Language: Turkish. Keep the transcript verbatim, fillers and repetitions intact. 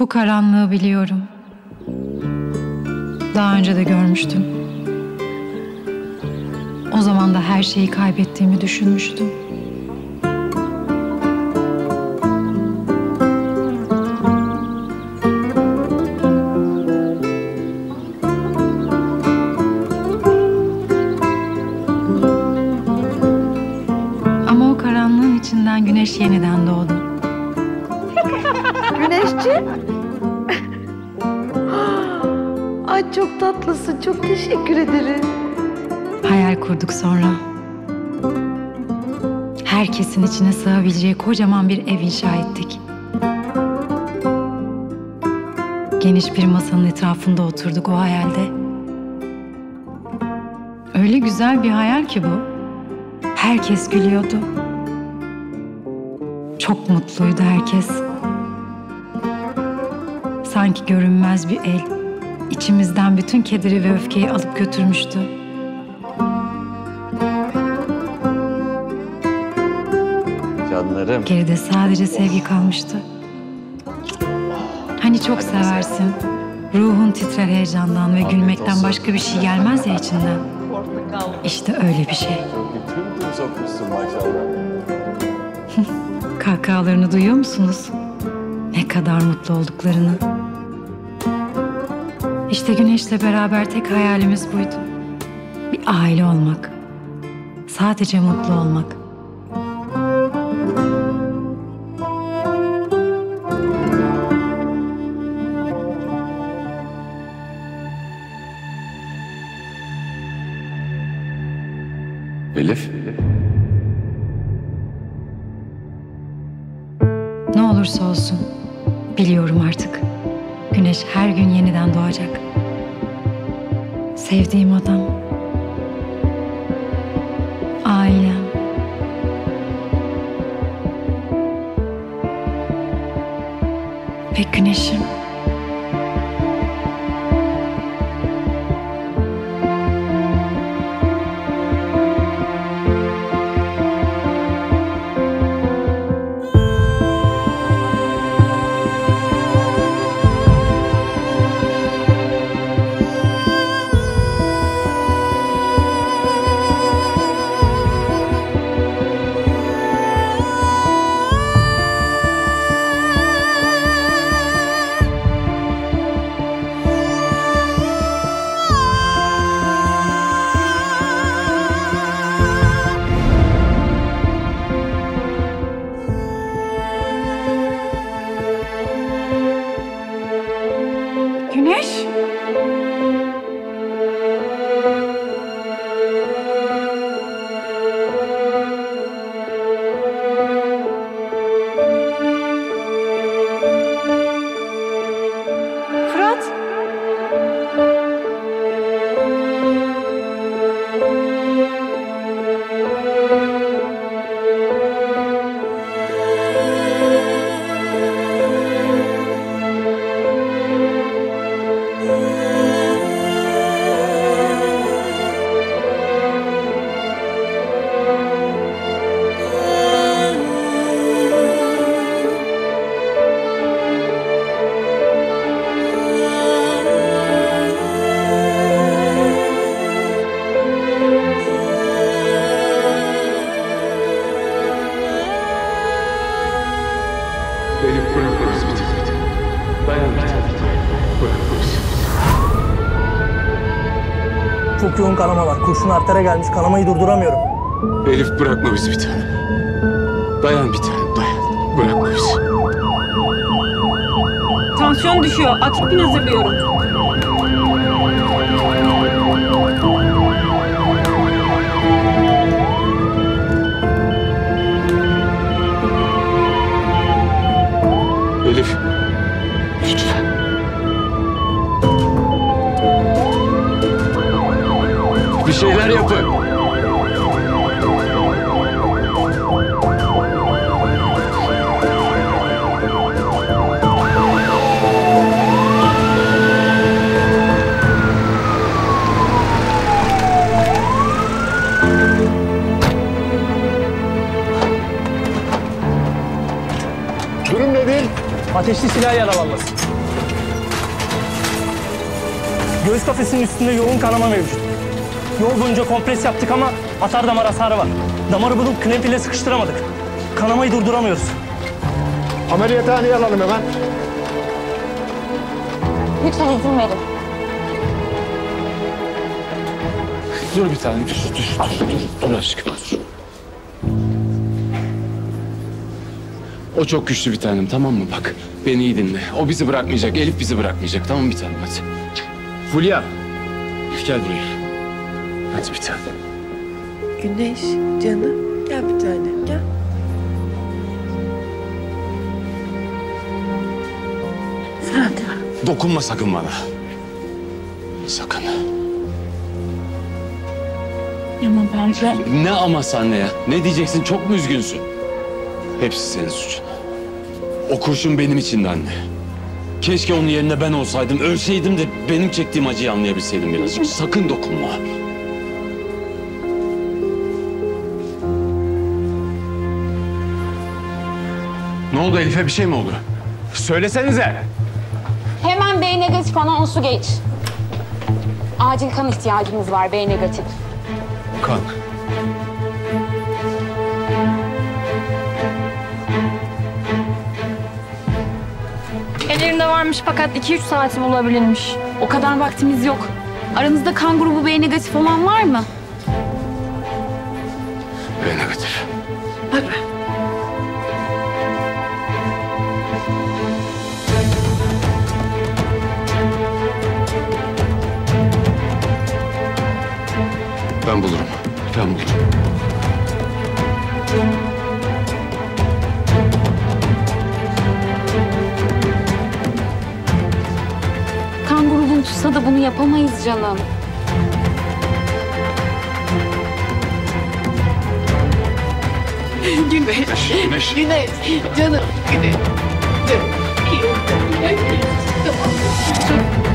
Bu karanlığı biliyorum. Daha önce de görmüştüm. O zaman da her şeyi kaybettiğimi düşünmüştüm. Ama o karanlığın içinden güneş yeniden doğdu. Güneşciğim. Ay çok tatlısın. Çok teşekkür ederim. Hayal kurduk sonra. Herkesin içine sığabileceği kocaman bir ev inşa ettik. Geniş bir masanın etrafında oturduk o hayalde. Öyle güzel bir hayal ki bu. Herkes gülüyordu. Çok mutluydu herkes. Sanki görünmez bir el içimizden bütün kederi ve öfkeyi alıp götürmüştü. Canlarım. Geride sadece sevgi kalmıştı. Hani çok seversin. Ruhun titrer heyecandan ve gülmekten başka bir şey gelmez ya içinden. İşte öyle bir şey. Tüm tüm sokmuşsun maşallah. Kahkahalarını duyuyor musunuz? Ne kadar mutlu olduklarını. İşte Güneş'le beraber tek hayalimiz buydu. Bir aile olmak. Sadece mutlu olmak. Elif. Ne olursa olsun biliyorum artık. Güneş her gün yeniden doğacak. Sevdiğim adam. Ailem. Ve güneşim. Güneş. Fırat. Elif bırakma bizi bir tek. Dayan bir tek. Bırakma bizi. Çok yoğun kanama var. Kurşun artere gelmiş. Kanamayı durduramıyorum. Elif bırakma bizi bir tanem. Dayan bir tanem, dayan. Bırakma bizi. Tansiyon düşüyor. Atipin hazırlıyorum. Elif. Lütfen. Bir şeyler yapın. ateşli silah yaralanması. Göğüs kafesinin üstünde yoğun kanama mevcut. Yol boyunca kompres yaptık ama atar damar hasarı var. Damarı bulup klemp ile sıkıştıramadık. Kanamayı durduramıyoruz. Ameliyathaneye alalım hemen. Lütfen izin verin. Dur bir tane, dur, dur, dur, dur, dur aşkım, dur. O çok güçlü bir tanem, tamam mı? Bak, beni iyi dinle. O bizi bırakmayacak, Elif bizi bırakmayacak. Tamam bir tanem, hadi. Fulya, gel buraya. Hadi bir tanem. Güneş, canım. Gel bir tane, gel. Hadi. Dokunma sakın bana. Sakın. Ama bence... Ne aması anne ya? Ne diyeceksin? Çok mu üzgünsün? Hepsi senin suçun. O kurşun benim içindi anne. Keşke onun yerine ben olsaydım, ölseydim de benim çektiğim acıyı anlayabilseydim birazcık. Sakın dokunma. Ne oldu Elif'e? Bir şey mi oldu? Söylesenize. Hemen B negatif anonsu geç. Acil kan ihtiyacımız var B negatif. Kan. Ellerinde varmış fakat iki üç saati bulabilirmiş. O kadar vaktimiz yok. Aranızda kan grubu B negatif olan var mı? B negatif. Bak. Ben bulurum. Ben bulurum. Kan grubun tutsa da bunu yapamayız canım. Güneş, Güneş. Güneş, canım. Güneş. Canım. İyi oldu. Güneş. Tamam.